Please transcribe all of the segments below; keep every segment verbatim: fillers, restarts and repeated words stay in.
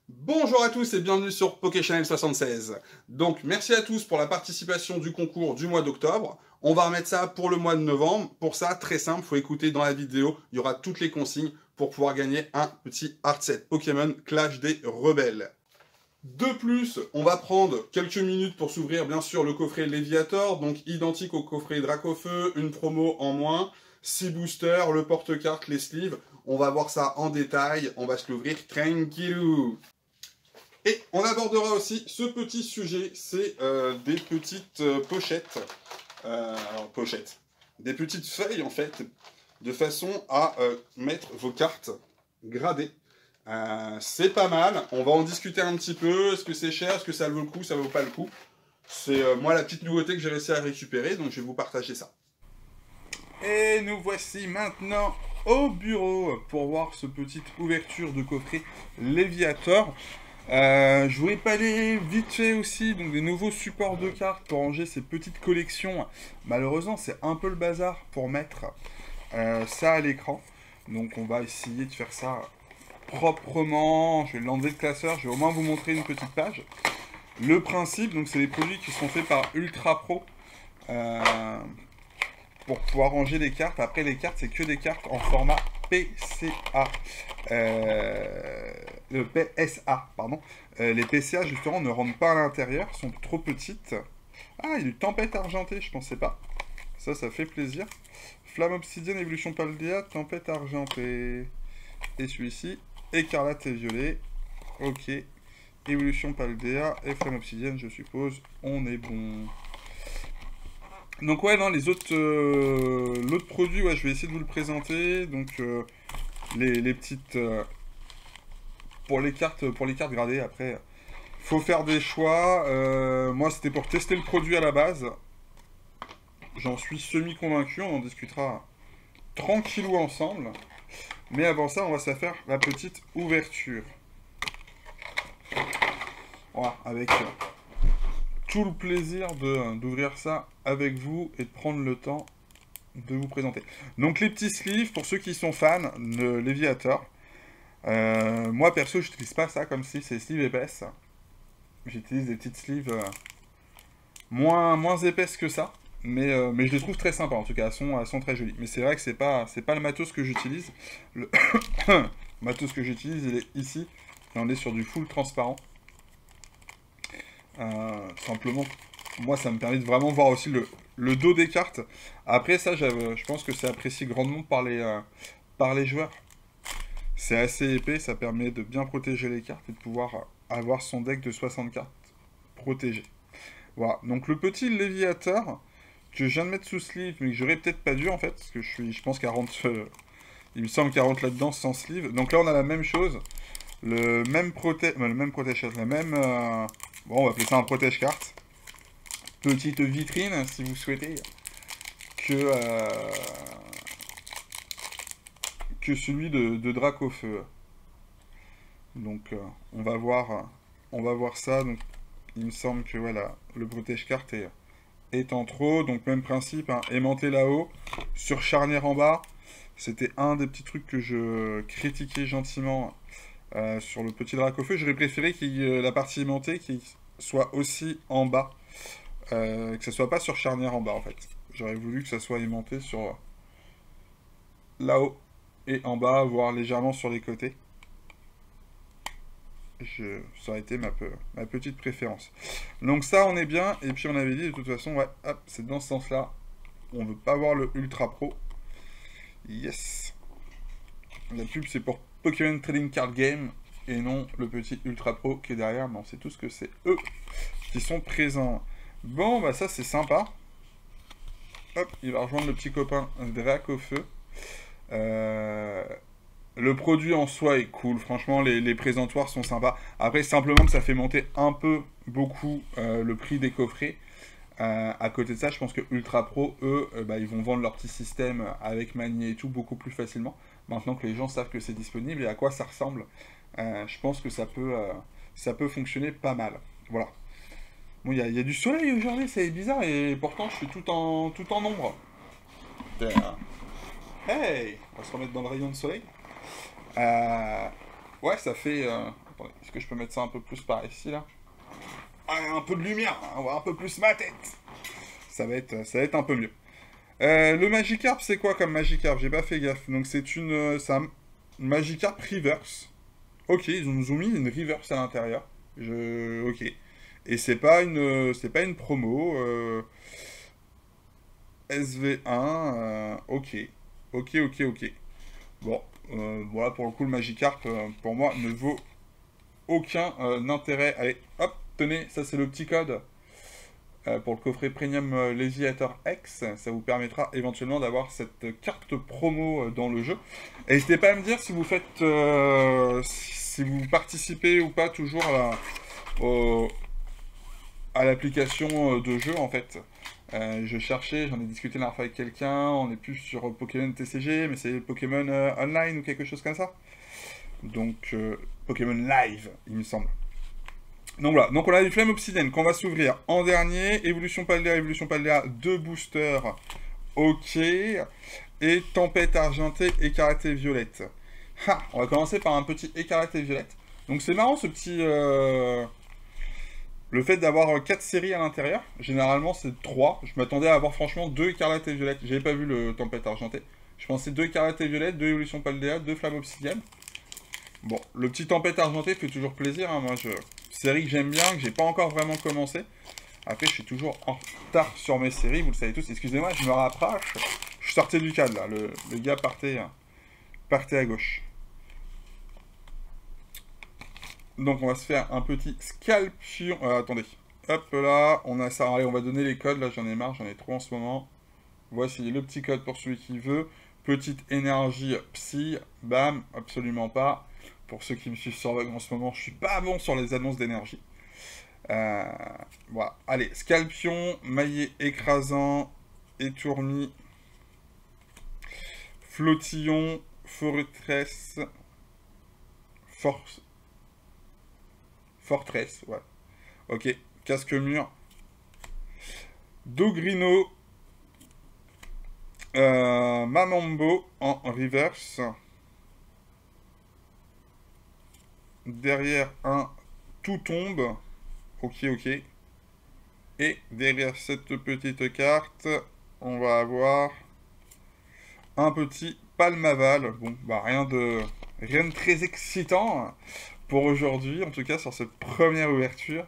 Bonjour à tous et bienvenue sur PokéChannel soixante-seize. Donc merci à tous pour la participation du concours du mois d'octobre. On va remettre ça pour le mois de novembre. Pour ça, très simple, faut écouter dans la vidéo, il y aura toutes les consignes pour pouvoir gagner un petit hard set Pokémon Clash des Rebelles. De plus, on va prendre quelques minutes pour s'ouvrir bien sûr le coffret Léviator, donc identique au coffret Dracofeu, une promo en moins, six boosters, le porte-carte, les sleeves. On va voir ça en détail, on va se l'ouvrir tranquillou. Et on abordera aussi ce petit sujet, c'est euh, des petites euh, pochettes, euh, alors pochettes, des petites feuilles en fait, de façon à euh, mettre vos cartes gradées. Euh, c'est pas mal, on va en discuter un petit peu, est-ce que c'est cher, est-ce que ça vaut le coup, ça vaut pas le coup. C'est euh, moi la petite nouveauté que j'ai réussi à récupérer, donc je vais vous partager ça. Et nous voici maintenant au bureau pour voir ce petite ouverture de coffret Léviator. Euh, je voulais parler vite fait aussi donc des nouveaux supports de cartes pour ranger ces petites collections. Malheureusement, c'est un peu le bazar pour mettre euh, ça à l'écran. Donc on va essayer de faire ça proprement. Je vais l'enlever le classeur, je vais au moins vous montrer une petite page. Le principe, donc c'est des produits qui sont faits par Ultra Pro euh, pour pouvoir ranger les cartes. Après les cartes, c'est que des cartes en format P C A. Euh, le P S A, pardon. Euh, les P C A, justement, ne rentrent pas à l'intérieur, sont trop petites. Ah, il y a du Tempête Argentée, je pensais pas. Ça, ça fait plaisir. Flamme Obsidienne, Évolution Paldea, Tempête Argentée. Et celui-ci, Écarlate et Violet. Ok. Évolution Paldea et Flamme Obsidienne, je suppose. On est bon. Donc ouais, non, les autres, euh, l'autre produit, ouais, je vais essayer de vous le présenter. Donc euh, les, les petites, euh, pour les cartes, pour les cartes gradées. Après, faut faire des choix. Euh, moi, c'était pour tester le produit à la base. J'en suis semi convaincu. On en discutera tranquillou ensemble. Mais avant ça, on va se faire la petite ouverture. Voilà, avec euh, tout le plaisir de d'ouvrir ça avec vous et de prendre le temps de vous présenter. Donc les petits sleeves, pour ceux qui sont fans de Léviator, euh, moi perso j'utilise pas ça comme si c'est sleeves épaisses. J'utilise des petites sleeves euh, moins, moins épaisses que ça, mais, euh, mais je les trouve très sympas en tout cas, elles sont, elles sont très jolies. Mais c'est vrai que c'est pas, c'est pas le matos que j'utilise. Le matos que j'utilise il est ici, et on est sur du full transparent. Euh, simplement, moi ça me permet de vraiment voir aussi le, le dos des cartes. Après ça, je pense que c'est apprécié grandement par les, euh, par les joueurs. C'est assez épais, ça permet de bien protéger les cartes et de pouvoir avoir son deck de soixante cartes protégées. Voilà, donc le petit Léviator que je viens de mettre sous sleeve, mais que j'aurais peut-être pas dû en fait, parce que je, suis, je pense qu'elle rentre, euh, il me semble qu'elle rentre là-dedans sans sleeve. Donc là on a la même chose, le même protège, le même protège, la même, euh, bon on va appeler ça un protège carte. Petite vitrine si vous souhaitez, que, euh, que celui de, de Dracofeu. Donc euh, on va voir, on va voir ça. Donc il me semble que voilà, le protège carte est, est en trop. Donc même principe, hein, aimanté là-haut, sur charnière en bas. C'était un des petits trucs que je critiquais gentiment euh, sur le petit Dracofeu. J'aurais préféré que euh, la partie aimantée qui soit aussi en bas. Euh, que ce soit pas sur charnière en bas en fait. J'aurais voulu que ça soit aimanté sur là-haut et en bas, voire légèrement sur les côtés. Je... Ça aurait été ma, pe... ma petite préférence. Donc ça on est bien, et puis on avait dit de toute façon, ouais, hop, c'est dans ce sens-là. On veut pas voir le Ultra Pro. Yes. La pub c'est pour Pokémon Trading Card Game, et non le petit Ultra Pro qui est derrière, mais on sait tous que c'est eux qui sont présents. Bon, bah ça c'est sympa. Hop, il va rejoindre le petit copain Dracofeu. Euh, le produit en soi est cool, franchement les, les présentoirs sont sympas. Après simplement que ça fait monter un peu beaucoup euh, le prix des coffrets. Euh, à côté de ça, je pense que Ultra Pro, eux, euh, bah, ils vont vendre leur petit système avec Mani et tout beaucoup plus facilement. Maintenant que les gens savent que c'est disponible et à quoi ça ressemble, euh, je pense que ça peut, euh, ça peut fonctionner pas mal. Voilà. Bon, il y, y a du soleil aujourd'hui, c'est bizarre, et pourtant je suis tout en, tout en ombre. Hey, on va se remettre dans le rayon de soleil. Euh, ouais, ça fait, euh, Attendez, est-ce que je peux mettre ça un peu plus par ici, là? Ah, un peu de lumière, on voit un peu plus ma tête. Ça va être, ça va être un peu mieux. Euh, le Magikarp, c'est quoi comme Magikarp? J'ai pas fait gaffe. Donc c'est une... Euh, c'est un Magikarp Reverse. Ok, ils nous ont mis une Reverse à l'intérieur. Je... Ok. Et c'est pas une... C'est pas une promo. Euh... S V un. Euh... Ok. Ok, ok, ok. Bon. Euh, voilà, pour le coup, le Magikarp, euh, pour moi, ne vaut aucun euh, intérêt. Allez, hop, tenez, ça c'est le petit code. Euh, pour le coffret Premium euh, Leviator X, ça vous permettra éventuellement d'avoir cette carte promo euh, dans le jeu. N'hésitez pas à me dire si vous faites, euh, si vous participez ou pas toujours à la, au, à l'application de jeu en fait. Euh, je cherchais, j'en ai discuté la dernière fois avec quelqu'un, on est plus sur Pokémon T C G, mais c'est Pokémon euh, Online ou quelque chose comme ça. Donc, euh, Pokémon Live, il me semble. Donc voilà, donc on a les flammes obsidiennes qu'on va s'ouvrir en dernier. Évolution Paldea, Évolution Paldea, deux boosters. Ok. Et tempête argentée, écarlate et violette. Ha, on va commencer par un petit écarlate et violette. Donc c'est marrant ce petit... Euh... Le fait d'avoir quatre séries à l'intérieur. Généralement c'est trois. Je m'attendais à avoir franchement deux écarlate et violette. J'avais pas vu le tempête argentée. Je pensais deux écarlate et violette, deux évolution Paldea, deux flammes obsidiennes. Bon, le petit tempête argentée fait toujours plaisir. Hein. Moi je... Série que j'aime bien, que j'ai pas encore vraiment commencé. Après, je suis toujours en retard sur mes séries, vous le savez tous. Excusez-moi, je me rapproche. Je sortais du cadre, là. Le, le gars partait, partait à gauche. Donc, on va se faire un petit scalpion. Euh, attendez. Hop là, on a ça. Allez, on va donner les codes. Là, j'en ai marre, j'en ai trop en ce moment. Voici le petit code pour celui qui veut. Petite énergie psy. Bam, absolument pas. Pour ceux qui me suivent sur Vogue en ce moment, je suis pas bon sur les annonces d'énergie. Euh, voilà. Allez, Scalpion, Maillet écrasant, Étourmi, Flottillon, Fortress, Force, Fortress, ouais. Ok, Casque Mur, Dogrino, euh, Mamambo en reverse. Derrière un tout tombe. Ok, ok. Et derrière cette petite carte, on va avoir un petit Palmaval. Bon, bah rien de, rien de très excitant pour aujourd'hui, en tout cas sur cette première ouverture.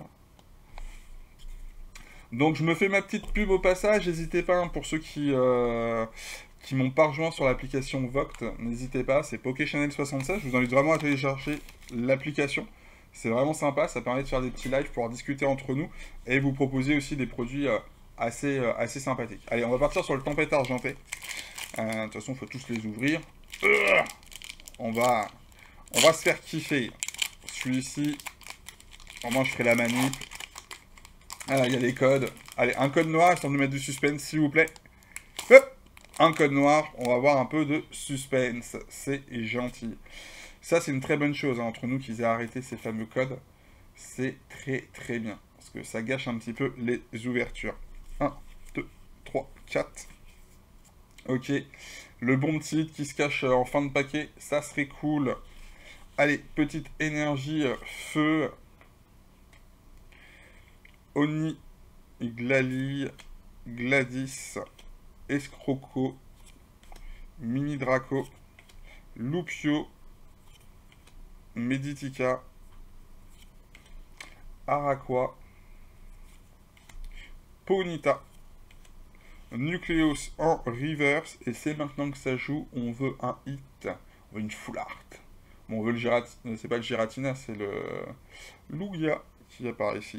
Donc je me fais ma petite pub au passage, n'hésitez pas, hein, pour ceux qui, euh, qui m'ont pas rejoint sur l'application Voct, n'hésitez pas, c'est PokéChannel soixante-seize, je vous invite vraiment à télécharger l'application. C'est vraiment sympa, ça permet de faire des petits lives, pouvoir discuter entre nous, et vous proposer aussi des produits euh, assez, euh, assez sympathiques. Allez, on va partir sur le tempête argenté. Euh, de toute façon, il faut tous les ouvrir. Euh, on, va, on va se faire kiffer. Celui-ci, au moins je ferai la manip. Ah, il y a les codes. Allez, un code noir, histoire de mettre du suspense, s'il vous plaît. Hop, un code noir, on va avoir un peu de suspense. C'est gentil. Ça, c'est une très bonne chose, hein, entre nous, qu'ils aient arrêté ces fameux codes. C'est très, très bien. Parce que ça gâche un petit peu les ouvertures. un, deux, trois, quatre. Ok. Le bon petit qui se cache en fin de paquet, ça serait cool. Allez, petite énergie feu. Oni, Glali, Gladys, Escroco, Mini Draco, Lupio, Meditica, Araqua, Ponyta, Nucleus en reverse, et c'est maintenant que ça joue, on veut un hit, on veut une full art. Bon, on veut le Giratina, c'est pas le Giratina, c'est le Lugia qui apparaît ici.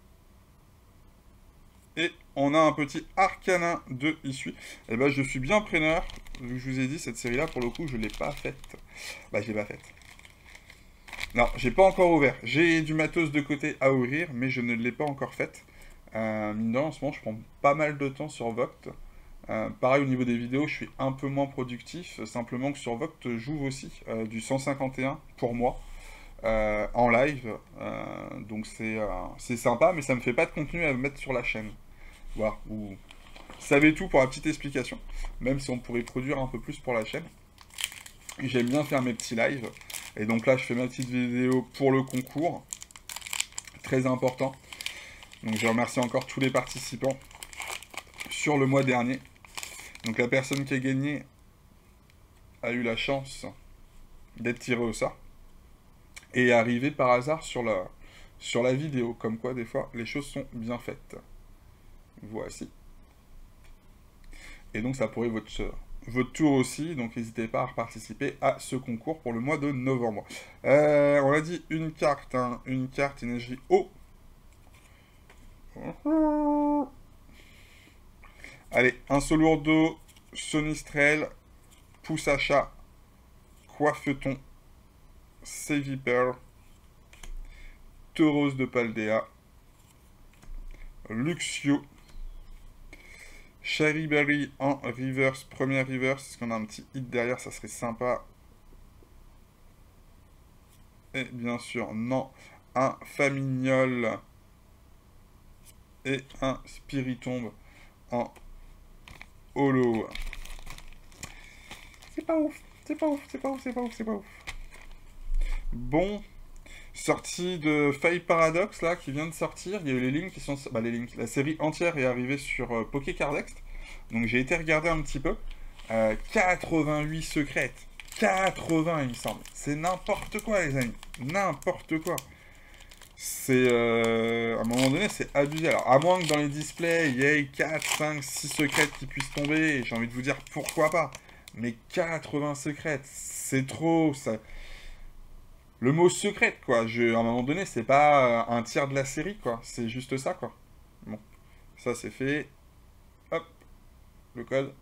Et on a un petit Arcanin de Issue. Et ben je suis bien preneur. Vu que je vous ai dit, cette série-là, pour le coup, je ne l'ai pas faite. Bah, je l'ai pas faite. Non, j'ai pas encore ouvert. J'ai du matos de côté à ouvrir, mais je ne l'ai pas encore faite. Euh, mine de rien, en ce moment, je prends pas mal de temps sur Voct. Euh, pareil, au niveau des vidéos, je suis un peu moins productif. Simplement que sur Voct, j'ouvre aussi euh, du cent cinquante et un pour moi. Euh, en live. Euh, donc c'est euh, c'est sympa, mais ça me fait pas de contenu à mettre sur la chaîne. Voilà, vous savez tout pour la petite explication, même si on pourrait produire un peu plus pour la chaîne. J'aime bien faire mes petits lives, Et donc là, je fais ma petite vidéo pour le concours. Très important. Donc je remercie encore tous les participants sur le mois dernier. Donc la personne qui a gagné a eu la chance d'être tirée au sort. Et est arrivée par hasard sur la, sur la vidéo. Comme quoi, des fois, les choses sont bien faites. Voici. Et donc ça pourrait être votre, votre tour aussi. Donc n'hésitez pas à participer à ce concours pour le mois de novembre. Euh, on a dit une carte. Hein, une carte énergie eau. Allez, un Solourdo, Sonistrel, Pousse à chat, Coiffeton, Seviper, Tauros de Paldea, Luxio, Chariberry en reverse, première reverse, est-ce qu'on a un petit hit derrière, ça serait sympa. Et bien sûr, non, un Famignol et un Spiritombe en holo. C'est pas ouf, c'est pas ouf, c'est pas ouf, c'est pas ouf, c'est pas ouf. Bon, sortie de Faille Paradox, là, qui vient de sortir. Il y a eu les links qui sont... Bah, les links. La série entière est arrivée sur euh, Pokécardex. Donc j'ai été regarder un petit peu. Euh, quatre-vingt-huit secrètes. quatre-vingts, il me semble. C'est n'importe quoi, les amis. N'importe quoi. C'est... Euh, à un moment donné, c'est abusé. Alors, à moins que dans les displays, il y ait quatre, cinq, six secrètes qui puissent tomber, et j'ai envie de vous dire, pourquoi pas. Mais quatre-vingts secrètes, c'est trop, ça... Le mot secrète, quoi. Je, à un moment donné, c'est pas un tiers de la série, quoi. C'est juste ça, quoi. Bon. Ça, c'est fait. Hop. Le code.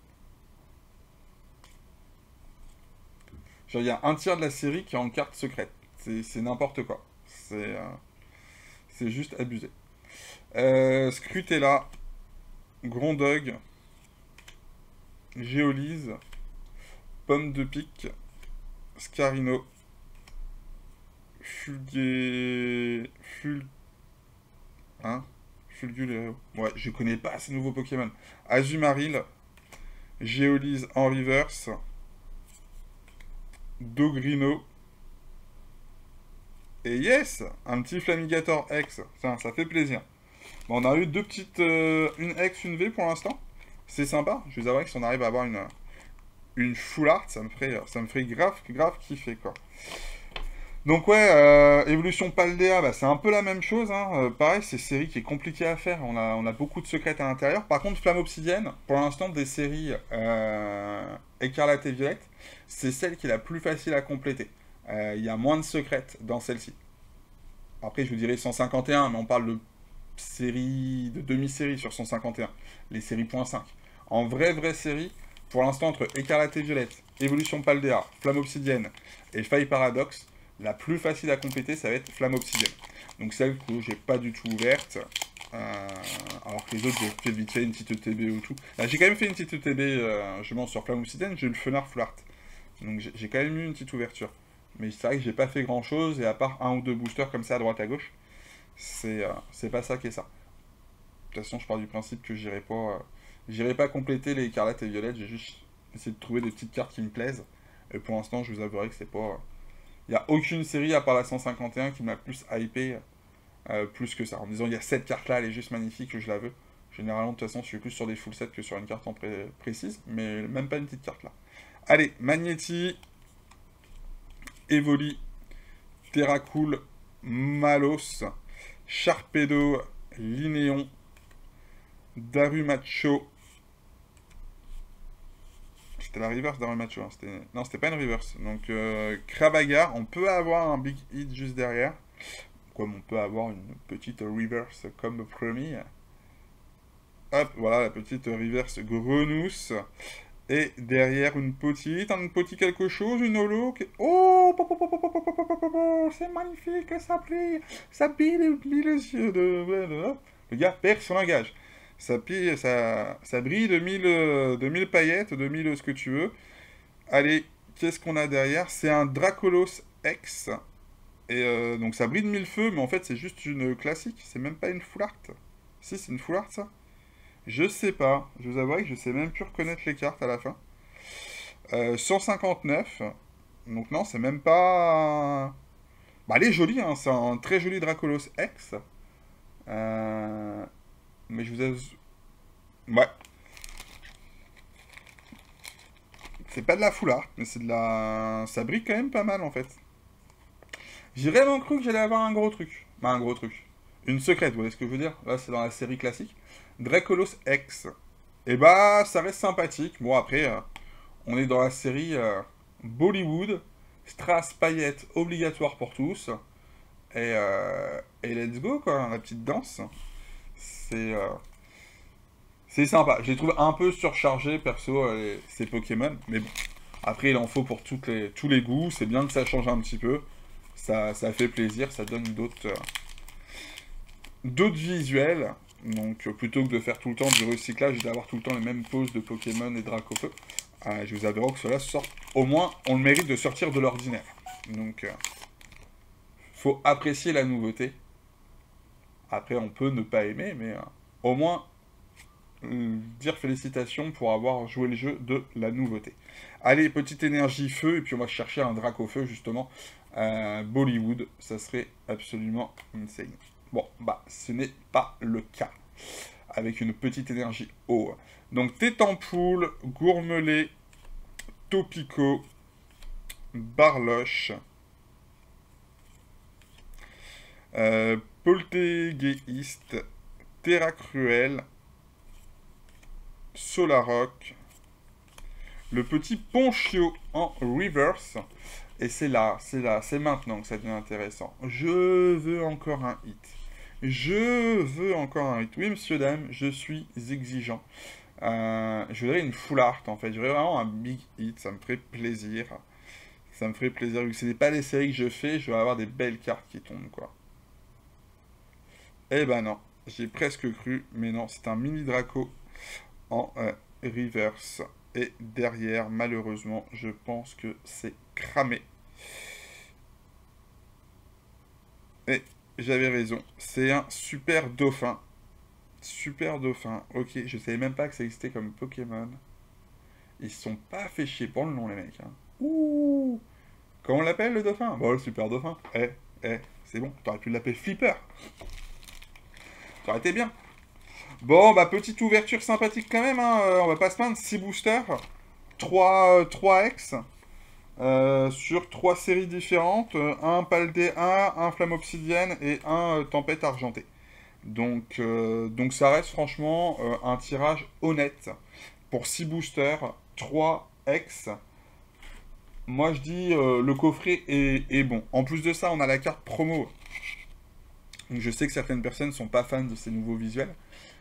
Genre, il y a un tiers de la série qui est en carte secrète. C'est n'importe quoi. C'est euh, c'est juste abusé. Euh, Scrutella. Grondog. Géolise. Pomme de pique. Scarino. Fulgué... Ful... Hein Fulgulero. Ouais, je connais pas ces nouveaux Pokémon. Azumarill. Géolise en reverse. Dogrino. Et yes, un petit Flamigator X. Ça, ça fait plaisir. Bon, on a eu deux petites... Euh, une X, une V pour l'instant. C'est sympa. Je vous avouer que si on arrive à avoir une... Une full art, ça me ferait, ça me ferait grave, grave kiffer, quoi. Donc ouais, euh, Évolution Paldea, bah, c'est un peu la même chose. Hein. Euh, pareil, c'est une série qui est compliquée à faire. On a, on a beaucoup de secrets à l'intérieur. Par contre, Flamme Obsidienne, pour l'instant, des séries euh, Écarlate et Violette, c'est celle qui est la plus facile à compléter. Il euh, y a moins de secrets dans celle-ci. Après, je vous dirais cent cinquante et un, mais on parle de série, de demi-série sur cent cinquante et un. Les séries point cinq. En vraie, vraie série, pour l'instant, entre Écarlate et Violette, Évolution Paldea, Flamme Obsidienne et Faille Paradox, la plus facile à compléter, ça va être Flamme Obsidienne. Donc celle que j'ai pas du tout ouverte. Euh, alors que les autres, j'ai fait vite fait une petite E T B ou tout. Là, j'ai quand même fait une petite E T B, euh, je mens sur Flamme Obsidienne, j'ai eu le Fenard Full Art. Donc j'ai quand même eu une petite ouverture. Mais c'est vrai que j'ai pas fait grand chose, et à part un ou deux boosters comme ça à droite à gauche, c'est euh, pas ça qui est ça. De toute façon, je pars du principe que j'irai pas, euh, j'irai pas compléter les écarlates et violettes, j'ai juste essayé de trouver des petites cartes qui me plaisent. Et pour l'instant, je vous avouerai que c'est pas... Il n'y a aucune série, à part la cent cinquante et un, qui m'a plus hypé euh, plus que ça. En disant, il y a cette carte-là, elle est juste magnifique, je la veux. Généralement, de toute façon, je suis plus sur des full sets que sur une carte en pré précise, mais même pas une petite carte là. Allez, Magnéti, Evoli, Terracool, Malos, Sharpedo, Linéon, Darumacho. C'était la reverse Darumacho. Hein. Non, c'était pas une reverse. Donc, euh, Krabagar, on peut avoir un big hit juste derrière. Comme on peut avoir une petite reverse comme promis. Hop, voilà la petite reverse Grenousse. Et derrière une petite, un petit quelque chose, une holo. Qui... Oh, c'est magnifique, ça brille. Ça brille les yeux de... Le gars perd son langage. Ça, pille, ça, ça brille de mille, de mille paillettes, de mille ce que tu veux. Allez, qu'est-ce qu'on a derrière? C'est un Dracolos X. Et euh, donc ça brille de mille feux, mais en fait c'est juste une classique. C'est même pas une full art. Si, c'est une full art ça. Je sais pas. Je vous avouerai que je sais même plus reconnaître les cartes à la fin. Euh, cent cinquante-neuf. Donc non, c'est même pas... Bah, elle est jolie, hein. C'est un très joli Dracolos X. Euh... Mais je vous avoue... Ouais. C'est pas de la foulard, mais c'est de la... Ça brille quand même pas mal, en fait. J'ai vraiment cru que j'allais avoir un gros truc. Bah, un gros truc. Une secrète, vous voyez ce que je veux dire? Là, c'est dans la série classique. Dracolos X. Et bah, ça reste sympathique. Bon, après, euh, on est dans la série euh, Bollywood. Strass, paillettes, obligatoire pour tous. Et, euh, et let's go, quoi, la petite danse. C'est euh, c'est sympa. Je les trouve un peu surchargés, perso, euh, les- ces Pokémon. Mais bon, après, il en faut pour toutes les, tous les goûts. C'est bien que ça change un petit peu. Ça, ça fait plaisir, ça donne d'autres euh, d'autres visuels. Donc, euh, plutôt que de faire tout le temps du recyclage et d'avoir tout le temps les mêmes poses de Pokémon et Dracofeu, euh, je vous avouerai que cela sort. Au moins, on le mérite de sortir de l'ordinaire. Donc, euh, faut apprécier la nouveauté. Après, on peut ne pas aimer, mais euh, au moins euh, dire félicitations pour avoir joué le jeu de la nouveauté. Allez, petite énergie feu, et puis on va chercher un drac au feu, justement. Euh, Bollywood, ça serait absolument insane. Bon, bah, ce n'est pas le cas. Avec une petite énergie eau. Donc, Tétampoule, Gourmelet, Topico, Barloche, euh, Poltéguéiste, Terra Cruel, Solaroc, le petit Ponchio en reverse. Et c'est là, c'est là, c'est maintenant que ça devient intéressant. Je veux encore un hit. Je veux encore un hit. Oui, monsieur, dame, je suis exigeant. Euh, je voudrais une full art, en fait. Je voudrais vraiment un big hit. Ça me ferait plaisir. Ça me ferait plaisir. Vu que ce n'est pas les séries que je fais, je vais avoir des belles cartes qui tombent, quoi. Eh ben non. J'ai presque cru. Mais non, c'est un mini Draco en euh, reverse. Et derrière, malheureusement, je pense que c'est cramé. Et j'avais raison. C'est un super dauphin. Super dauphin. Ok, je savais même pas que ça existait comme Pokémon. Ils se sont pas fait chier pour le nom, les mecs. Hein. Ouh. Comment on l'appelle, le dauphin? Bon, le super dauphin. Eh, eh, c'est bon. T'aurais pu l'appeler Flipper. Ça aurait été bien. Bon, bah, petite ouverture sympathique quand même. Hein. Euh, on va pas se plaindre. six boosters. trois, trois X. Euh, sur trois séries différentes, euh, un Paldé un, un Flamme Obsidienne et un euh, Tempête Argentée. Donc, euh, donc ça reste franchement euh, un tirage honnête. Pour six boosters, trois X, moi je dis euh, le coffret est, est bon. En plus de ça, on a la carte promo. Donc je sais que certaines personnes ne sont pas fans de ces nouveaux visuels.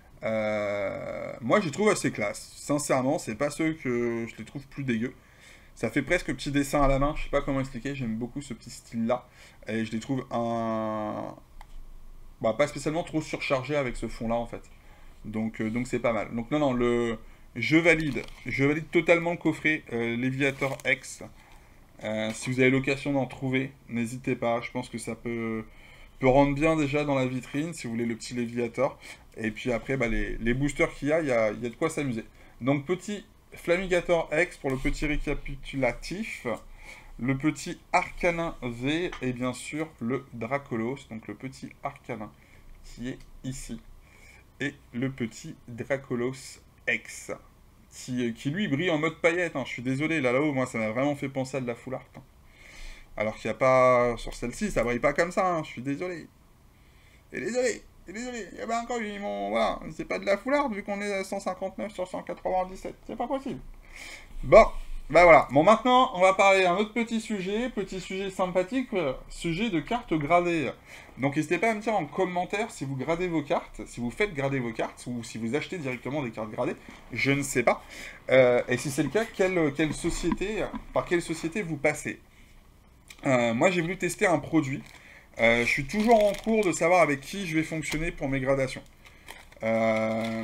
Euh, moi je les trouve assez classe. Sincèrement, c'est pas ceux que je les trouve plus dégueux. Ça fait presque petit dessin à la main, je sais pas comment expliquer, j'aime beaucoup ce petit style-là. Et je les trouve un... Bah, pas spécialement trop surchargé avec ce fond-là, en fait. Donc euh, donc c'est pas mal. Donc non, non, le... Je valide. Je valide totalement le coffret euh, Léviator X. Euh, si vous avez l'occasion d'en trouver, n'hésitez pas. Je pense que ça peut, peut rendre bien déjà dans la vitrine, si vous voulez le petit Léviator. Et puis après, bah, les, les boosters qu'il y a, il y a, il y a de quoi s'amuser. Donc petit Flamigator X pour le petit récapitulatif, le petit Arcanin V et bien sûr le Dracolos, donc le petit Arcanin qui est ici. Et le petit Dracolos X qui, qui lui brille en mode paillette. Hein. Je suis désolé, là là-haut, moi ça m'a vraiment fait penser à de la full art. Hein. Alors qu'il n'y a pas. Sur celle-ci, ça brille pas comme ça, hein. Je suis désolé. Et désolé Et désolé, il y avait encore ils m'ont. Voilà, c'est pas de la foulard vu qu'on est à cent cinquante-neuf sur cent quatre-vingt-dix-sept. C'est pas possible. Bon, bah voilà. Bon, maintenant, on va parler d'un autre petit sujet, petit sujet sympathique, euh, sujet de cartes gradées. Donc, n'hésitez pas à me dire en commentaire si vous gradez vos cartes, si vous faites grader vos cartes, ou si vous achetez directement des cartes gradées. Je ne sais pas. Euh, et si c'est le cas, quelle, quelle société, par quelle société vous passez? Euh, moi, j'ai voulu tester un produit. Euh, je suis toujours en cours de savoir avec qui je vais fonctionner pour mes gradations. Euh,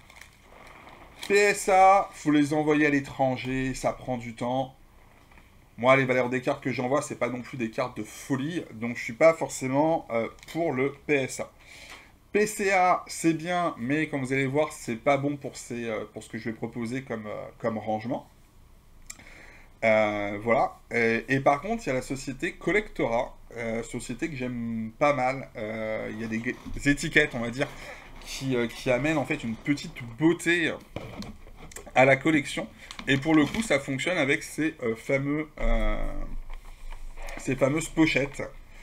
P S A, faut les envoyer à l'étranger, ça prend du temps. Moi, les valeurs des cartes que j'envoie, c'est pas non plus des cartes de folie, donc je suis pas forcément euh, pour le P S A. P C A, c'est bien, mais comme vous allez voir, c'est pas bon pour, ces, euh, pour ce que je vais proposer comme, euh, comme rangement. Euh, voilà. Et, et par contre, il y a la société Collectora, euh, société que j'aime pas mal. Euh, Il y a des, des étiquettes, on va dire, qui, euh, qui amènent en fait une petite beauté à la collection. Et pour le coup, ça fonctionne avec ces euh, fameux, euh, ces fameuses pochettes.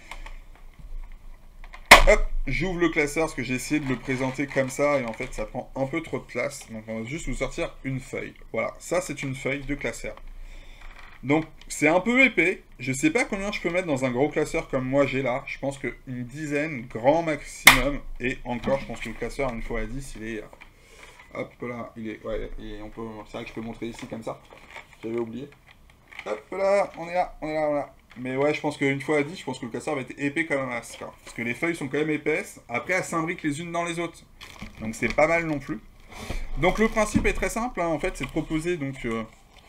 Hop, j'ouvre le classeur parce que j'ai essayé de le présenter comme ça et en fait ça prend un peu trop de place. Donc on va juste vous sortir une feuille. Voilà, ça c'est une feuille de classeur. Donc c'est un peu épais. Je sais pas combien je peux mettre dans un gros classeur comme moi j'ai là. Je pense qu'une dizaine, grand maximum. Et encore, je pense que le classeur, une fois à dix, il est... Hop là, il est... Ouais, et on peut... c'est vrai que je peux montrer ici comme ça. J'avais oublié. Hop là, on est là, on est là, on est là. Mais ouais, je pense qu'une fois à dix, je pense que le classeur va être épais comme un masque. Hein, parce que les feuilles sont quand même épaisses. Après, elles s'imbriquent les unes dans les autres. Donc c'est pas mal non plus. Donc le principe est très simple, hein, en fait, c'est de proposer donc euh,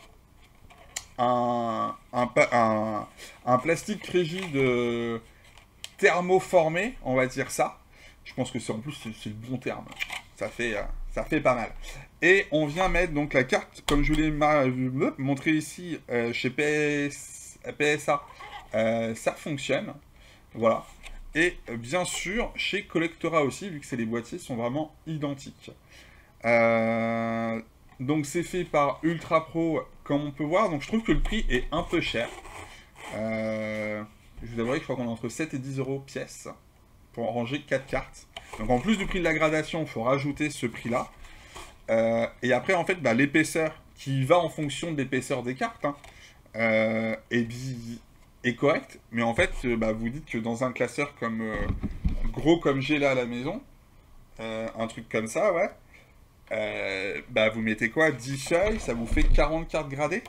un, un, un, un plastique rigide euh, thermoformé, on va dire ça. Je pense que c'est en plus c'est le bon terme. Ça fait, euh, ça fait pas mal. Et on vient mettre donc la carte, comme je vous l'ai montré ici euh, chez P S, P S A. Euh, ça fonctionne, voilà. Et bien sûr, chez Collectora aussi, vu que c'est les boîtiers sont vraiment identiques. Euh, donc c'est fait par Ultra Pro, comme on peut voir. Donc je trouve que le prix est un peu cher. Euh, je vous avouerai que je crois qu'on est entre sept et dix euros pièce pour ranger quatre cartes. Donc en plus du prix de la gradation, il faut rajouter ce prix-là. Euh, et après, en fait, bah, l'épaisseur qui va en fonction de l'épaisseur des cartes, hein, euh, et bi est correct, mais en fait, euh, bah, vous dites que dans un classeur comme euh, gros comme j'ai là à la maison, euh, un truc comme ça, ouais, euh, bah vous mettez quoi, dix feuilles, ça vous fait quarante cartes gradées.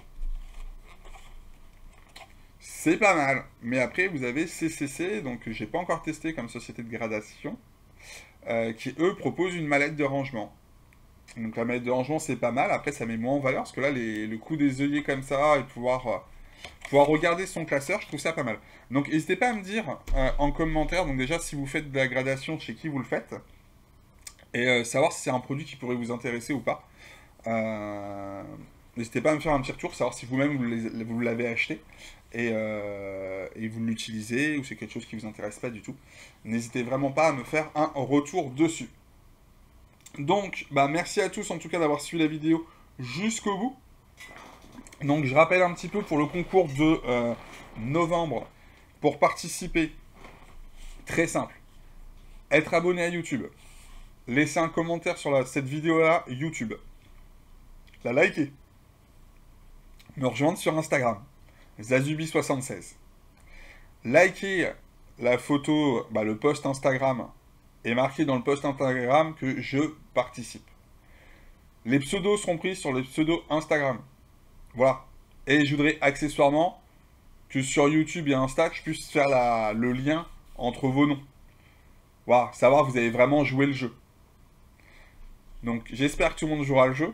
C'est pas mal, mais après vous avez C C C, donc j'ai pas encore testé comme société de gradation, euh, qui eux proposent une mallette de rangement. Donc la mallette de rangement c'est pas mal, après ça met moins en valeur, parce que là les, le coup des œillets comme ça, et pouvoir... Euh, pouvoir regarder son classeur, je trouve ça pas mal. Donc n'hésitez pas à me dire euh, en commentaire, donc déjà si vous faites de la gradation, chez qui vous le faites, et euh, savoir si c'est un produit qui pourrait vous intéresser ou pas. Euh, n'hésitez pas à me faire un petit retour, savoir si vous-même vous, vous l'avez acheté, et, euh, et vous l'utilisez, ou c'est quelque chose qui vous intéresse pas du tout. N'hésitez vraiment pas à me faire un retour dessus. Donc, bah, merci à tous en tout cas d'avoir suivi la vidéo jusqu'au bout. Donc je rappelle un petit peu pour le concours de euh, novembre, pour participer, très simple, être abonné à YouTube, laisser un commentaire sur la, cette vidéo-là, YouTube, la liker, me rejoindre sur Instagram, Zazubi soixante-seize, liker la photo, bah, le post Instagram, et marquer dans le post Instagram que je participe. Les pseudos seront pris sur les pseudos Instagram. Voilà. Et je voudrais accessoirement que sur YouTube et Insta, je puisse faire la, le lien entre vos noms. Voilà, savoir que vous avez vraiment joué le jeu. Donc j'espère que tout le monde jouera le jeu.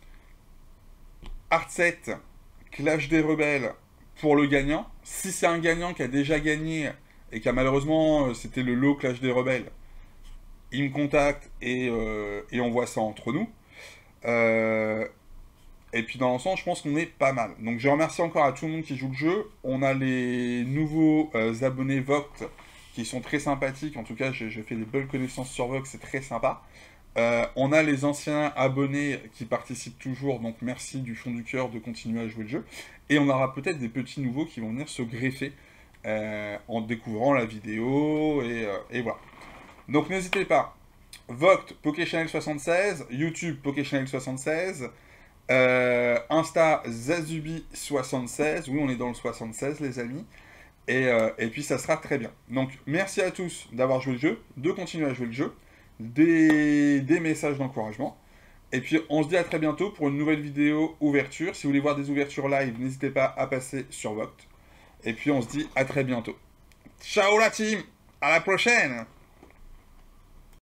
Artset, Clash des Rebelles pour le gagnant. Si c'est un gagnant qui a déjà gagné et qui a malheureusement, c'était le lot Clash des Rebelles, il me contacte et, euh, et on voit ça entre nous. Euh... Et puis dans l'ensemble, je pense qu'on est pas mal. Donc je remercie encore à tout le monde qui joue le jeu. On a les nouveaux euh, abonnés Voct qui sont très sympathiques. En tout cas, j'ai fait des belles connaissances sur Voct, c'est très sympa. Euh, on a les anciens abonnés qui participent toujours. Donc merci du fond du cœur de continuer à jouer le jeu. Et on aura peut-être des petits nouveaux qui vont venir se greffer euh, en découvrant la vidéo. Et, euh, et voilà. Donc n'hésitez pas. Voct, PokéChannel soixante-seize. YouTube, PokéChannel soixante-seize. Euh, Insta Zazubi soixante-seize, oui on est dans le soixante-seize les amis, et, euh, et puis ça sera très bien. Donc merci à tous d'avoir joué le jeu, de continuer à jouer le jeu, des, des messages d'encouragement, et puis on se dit à très bientôt pour une nouvelle vidéo ouverture. Si vous voulez voir des ouvertures live, n'hésitez pas à passer sur Voct, et puis on se dit à très bientôt. Ciao la team, à la prochaine.